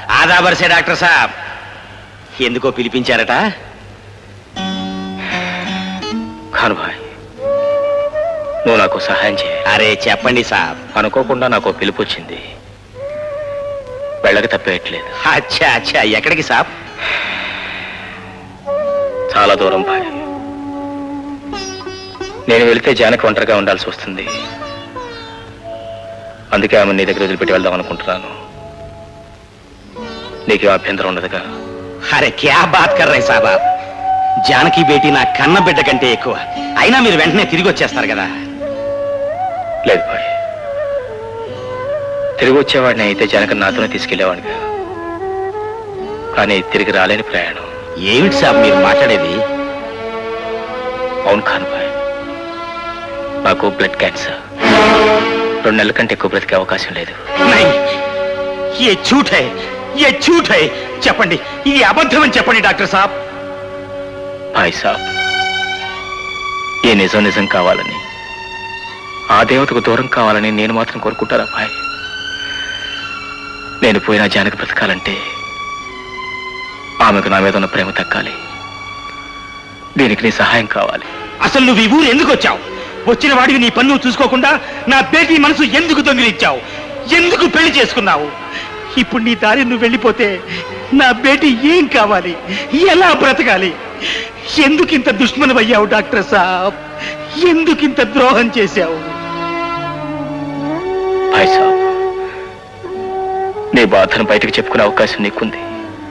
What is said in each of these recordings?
ఆదా బర్సే డాక్టర్ సాబ్, ఎందుకో పిలిపించారట? ఖాన్ భాయ్, నువ్వు నాకు సహాయం చేయ. అరే చెప్పండి సాబ్. అనుకోకుండా నాకు పిలుపు వచ్చింది, వెళ్ళక తప్పేయట్లేదు. అచ్చా అచ్చా, ఎక్కడికి సాబ్? చాలా దూరం భాయ్. నేను వెళితే జానకి ఒంటరిగా ఉండాల్సి వస్తుంది, అందుకే ఆమె నీ దగ్గర వదిలిపెట్టి వెళ్దాం అనుకుంటున్నాను. నీకు అభ్యంతరం ఉండదుగా? అరే క్యా బాత్ కర్ రే సాబ్, జానకి బేటీ నా కన్న బిడ్డ కంటే ఎక్కువ. అయినా మీరు వెంటనే తిరిగి వచ్చేస్తారు కదా? లేదు భాయ్, తిరిగి వచ్చేవాడిని అయితే జానకి నాతోనే తీసుకెళ్లేవాడిగా, కానీ తిరిగి రాలేని ప్రయాణం. ఏమిటి సాబ్ మీరు మాట్లాడేది? అవును ఖాన్ భాయ్, నాకు బ్లడ్ క్యాన్సర్. 2 నెలల కంటే ఎక్కువ బ్రతికే అవకాశం లేదు. ఏ झूठ है, ये झूठ है. చెప్పండి, ఇది అబద్ధం అని చెప్పండి డాక్టర్ సాబ్. భాయ్ సాబ్, ఈ నిజం నిజం కావాలని, ఆ దేవతకు దూరం కావాలని నేను మాత్రం కోరుకుంటారా భాయ్? నేను పోయినా జానకి బ్రతకాలంటే ఆమెకు నా మీద ఉన్న ప్రేమ తగ్గాలి. దీనికి నీ సహాయం కావాలి. అసలు నువ్వు ఈ ఊరు ఎందుకు వచ్చావు? వచ్చిన వాడివి నీ పన్ను చూసుకోకుండా నా బేటీ మనసు ఎందుకు దొంగిలించావు? ఎందుకు పెళ్లి చేసుకున్నావు? ఇప్పుడు నీ దారి నువ్వు వెళ్ళిపోతే నా బేటీ ఏం కావాలి? ఎలా బ్రతకాలి? ఎందుకింత దుష్మనమయ్యావు డాక్టర్ సాబ్? ఎందుకింత ద్రోహం చేశావు? భాయ్ సాబ్, నీ బాధను బయటకు చెప్పుకునే అవకాశం నీకుంది,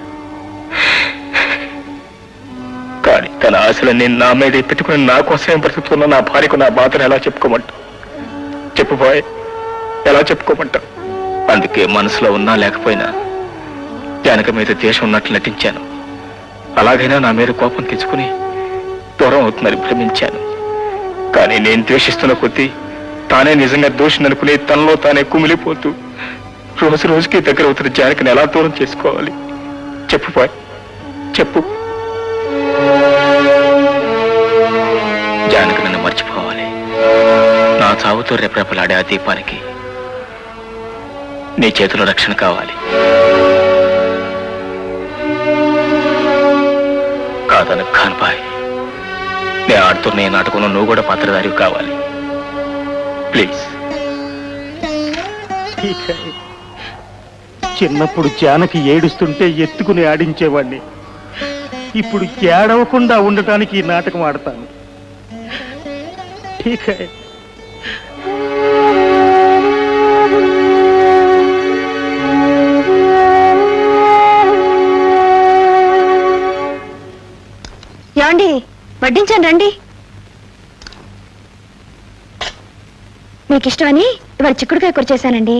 కానీ తన ఆశలన్నీ నా మీద పెట్టుకుని నా కోసమే బ్రతుకుతున్న నా భార్యకు నా బాధను ఎలా చెప్పుకోమంటావు? చెప్పు బాయ్, ఎలా చెప్పుకోమంటావు? అందుకే మనసులో ఉన్నా లేకపోయినా జానకి మీద ద్వేషం ఉన్నట్లు నటించాను. అలాగైనా నా మీద కోపం తెచ్చుకుని దూరం అవుతుందని భ్రమించాను. కానీ నేను ద్వేషిస్తున్న కొద్దీ తానే నిజంగా దోషిననుకుని తనలో తానే కుమిలిపోతూ రోజు రోజుకి దగ్గర అవుతున్న జానకిని ఎలా దూరం చేసుకోవాలి? చెప్పు బాయ్, చెప్పు. జానకి నన్ను మర్చిపోవాలి. నా చావుతో రెపరెపలాడే ఆ దీపానికి నీ చేతిలో రక్షణ కావాలి. కాదను ఖాన్ భాయ్, నేను ఆడుతున్న ఈ నాటకంలో నువ్వు కూడా పాత్రధారి కావాలి. ప్లీజ్. చిన్నప్పుడు జానకి ఏడుస్తుంటే ఎత్తుకుని ఆడించేవాడిని. ఇప్పుడు ఏడవకుండా ఉండటానికి ఈ నాటకం ఆడతాను. ఠీక్ హై. ఏమండి, వడ్డించండి రండి. మీకు ఇష్టమని ఇవాళ చిక్కుడుకాయ కూర చేశానండి.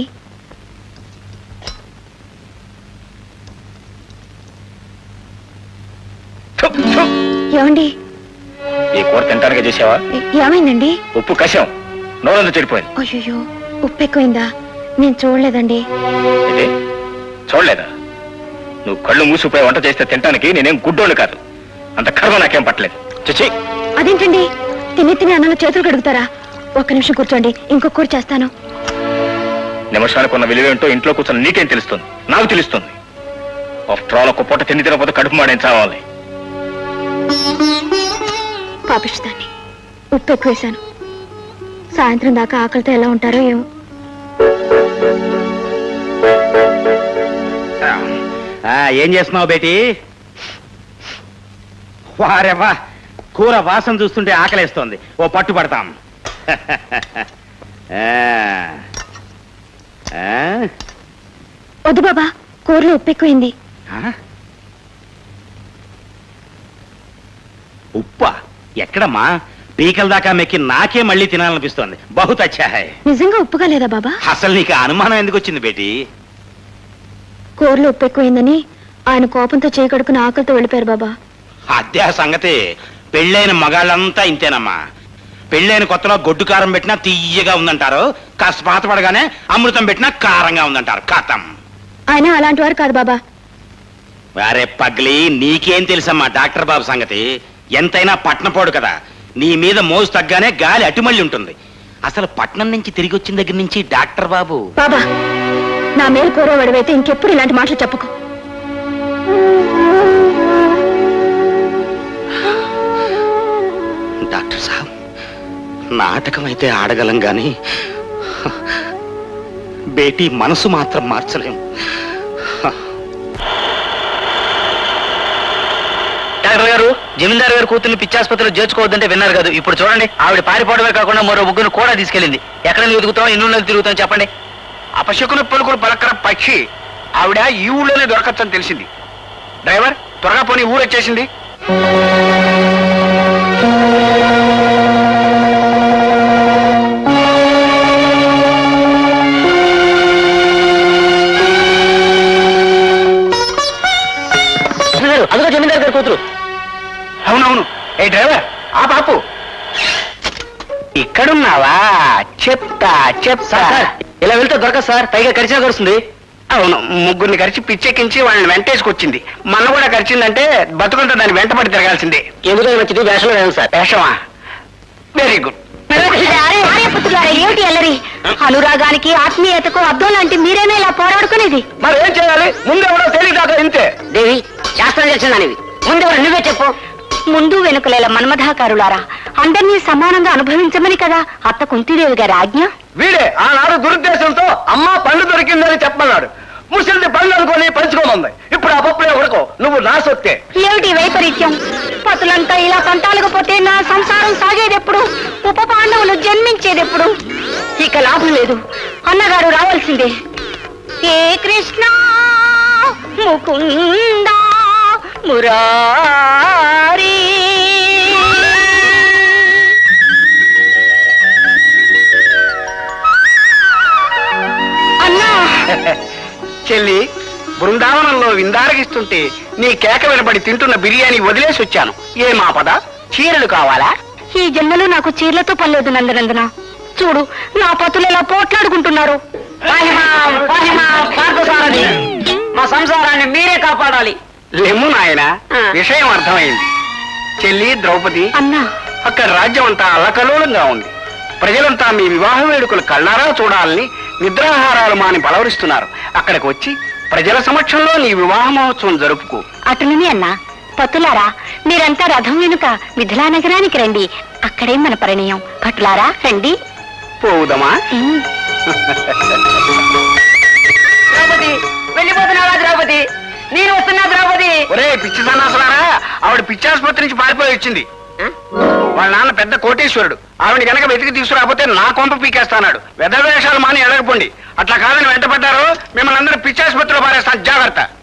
ఏమండి, ఈ కూర తింటానికి చేసావా? ఏమైందండి? ఉప్పు కషం నోరంతా చెడిపోయింది. అయ్యో, ఉప్పు ఎక్కువైందా? నేను చూడలేదండి. చూడలేదా? నువ్వు కళ్ళు మూసిపోయి వంట చేస్తే తింటానికి నేనేం గుడ్డోళ్ళు కాదు. అంత కర్మ నాకేం పట్టలేదు. చచ్చి. అదేంటండి, తిని తిని అన్నంలో చేతులు కడుగుతారా? ఒక్క నిమిషం కూర్చోండి, ఇంకో కూర చేస్తాను. నిమిషానికి ఉన్న విలువేంటో ఇంట్లో కూర్చొని నీకేం తెలుస్తుంది? నాకు తెలుస్తుంది. ఆఫ్టర్ ఆల్ ఒక్క పూట తిండి తినకపోతే కడుపు మాడేం చావాలి. పాపిస్తాన్ని ఉప్పు ఎక్కువ వేశాను. సాయంత్రం దాకా ఆకలితో ఎలా ఉంటారో ఏమో. ఏం చేస్తున్నావు బేటీ? వారెవా, కూర వాసన చూస్తుంటే ఆకలేస్తోంది. ఓ పట్టు పడతాం. వద్దు బాబా, కూరలో ఉప్పు ఎక్కువైంది. ఉప్పా? ఎక్కడమ్మా? పీకల దాకా మెక్కి నాకే మళ్ళీ తినాలనిపిస్తోంది. బహుత్ అచ్చా హై. నిజంగా ఉప్పుగా లేదా బాబా? అసలు నీకు అనుమానం ఎందుకు వచ్చింది బేటీ? కూరలో ఉప్పు ఎక్కువైందని ఆయన కోపంతో చేయకడుకుని ఆకలితో వెళ్ళిపోయారు బాబా. అదే సంగతి. పెళ్ళైన మగాళ్ళంతా ఇంతేనమ్మా. పెళ్ళైన కొత్తలో గొడ్డు కారం పెట్టినా తీయగా ఉందంటారు, కాస్త పాత పడగానే అమృతం పెట్టినా కారంగా ఉందంటారు. కథం. ఆయన అలాంటి వారు కాదు బాబా. వారే పగ్లి, నీకేం తెలుసమ్మా డాక్టర్ బాబు సంగతి? ఎంతైనా పట్నపోడు కదా. నీ మీద మోజు తగ్గానే గాలి అటుమళ్ళి ఉంటుంది. అసలు పట్నం నుంచి తిరిగి వచ్చిన దగ్గర నుంచి డాక్టర్ బాబు. బాబా, నా మేలు కూర వడవైతే ఇంకెప్పుడు ఇలాంటి మాటలు చెప్పకు. డాక్టర్ సాబ్, నాటకం అయితే ఆడగలం గాని బేటీ మనసు మాత్రం మార్చలేం. డాక్టర్ గారు, జమీందారు గారు కూతుర్ని పిచ్చాసుపత్రిలో చేర్చుకోవద్దంటే విన్నారు కదా. ఇప్పుడు చూడండి, ఆవిడ పారిపోవడమే కాకుండా మరో ముగ్గురు కూడా తీసుకెళ్ళింది. ఎక్కడ వెతుకుతాం, ఎన్ని నెలలు తిరుగుతాం చెప్పండి. అపశకున పలుకులు పలకర పక్షి ఆవిడ ఈ ఊళ్ళోనే దొరకచ్చని తెలిసింది. డ్రైవర్, త్వరగా పోనీ, ఊరు వచ్చేసింది. అదిగో జమీందారు గారి కూతురు. అవునవును. ఏ డ్రైవర్, ఆ బాపు ఇక్కడున్నావా? చెప్తా చెప్తా. ఇలా వెళ్తే దొరకదు సార్, పైగా కరిచినా కరుస్తుంది. అవును, ముగ్గురిని కరిచి పిచ్చెక్కించి వాళ్ళని వెంటేసుకొచ్చింది. మన కూడా కరిచిందంటే బతుకుంటే దాన్ని వెంటపడి తిరగాల్సిందే. ఎందుకని వచ్చింది? వేషంలో లేదు సార్. వేషమా? Very good. ఏమిటి అల్లరి? అనురాగానికి ఆత్మీయతకు అద్దం లాంటి మీరేనా ఇలా పోరాడుకునేది? మరి ఏం చేయాలి? ముందెవడో తెలియదాకా ఇంతే. దేవి, శాస్త్రం తెలిసిందానివి, ముందెవరు నువ్వే చెప్పు. ముందు వెనుకలేల మన్మథాకారులారా, అందరినీ సమానంగా అనుభవించమని కదా అత్త కుంతిదేవి గారి ఆజ్ఞ. వీడే ఆనాడు దురుద్దేశంతో అమ్మ పండు దొరికిందని చెప్పమన్నాడు. ముసలిది పండు అనుకొని పంచుకోమంది. ఇప్పుడు ఆ పప్పులే ఉడకో, నువ్వు నా సొత్తే. ఏమిటి వైపరీత్యం? పతులంతా ఇలా పంటాలకపోతే నా సంసారం సాగేదెప్పుడు? ఉప పాండవులు జన్మించేదెప్పుడు? ఇక లాభం లేదు, అన్నగారు రావాల్సిందే. ఏ కృష్ణ ముకుంద మురారి. అన్నా చెల్లి, బృందావనంలో విందారగిస్తుంటే నీ కేక వినబడి తింటున్న బిర్యానీ వదిలేసి వచ్చాను. ఏ మాపద? చీరలు కావాలా? ఈ జన్మలో నాకు చీరలతో పర్లేదు నందనందన. చూడు, నా పతులు ఎలా పోట్లాడుకుంటున్నారు. మా సంసారాన్ని మీరే కాపాడాలి. లెమ్ము నాయన, విషయం అర్థమైంది. చెల్లి ద్రౌపది, అన్నా, అక్కడ రాజ్యం అంతా అల్లకల్లోలంగా ఉంది. ప్రజలంతా మీ వివాహ వేడుకలు కళ్ళారా చూడాలని నిద్రాహారాలు మాని బలవరిస్తున్నారు. అక్కడికి వచ్చి ప్రజల సమక్షంలో నీ వివాహ మహోత్సవం జరుపుకో. అటునుని అన్నా. పతులారా, మీరంతా రథం వెనుక మిథిలా నగరానికి రండి. అక్కడే మన పరిణయం. పటులారా రండి. పోవుదమా? ద్రౌపది, వెళ్ళిపోతున్నావా ద్రౌపది? నేను వస్తున్నా ద్రౌపది. ఒరే పిచ్చి సన్నాసులారా, ఆవిడ పిచ్చాసుపత్రి నుంచి పారిపోయి వచ్చింది. వాళ్ళ నాన్న పెద్ద కోటేశ్వరుడు. ఆవిడ కనుక వెతికి తీసుకురాకపోతే నా కొంప పీకేస్తాడు. వెధవేషాలు మాని ఎడగపోండి. అట్లా కాదని వెంటపడ్డారు, మిమ్మల్ని అందరూ పిచ్చాసుపత్రిలో పారేస్తాను. జాగ్రత్త.